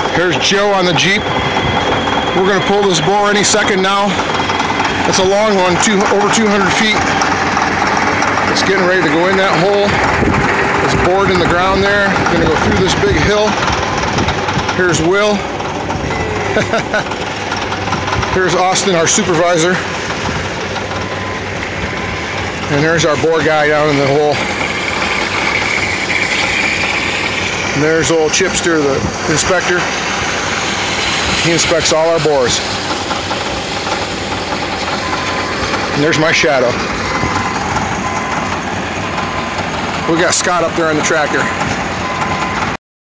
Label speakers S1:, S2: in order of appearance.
S1: Here's Joe on the Jeep. We're going to pull this bore any second now. It's a long one, over 200 feet. It's getting ready to go in that hole. It's bored in the ground there. Going to go through this big hill. Here's Will. Here's Austin, our supervisor. And there's our bore guy down in the hole. And there's old Chipster, the inspector. He inspects all our bores. And there's my shadow. We got Scott up there on the tractor.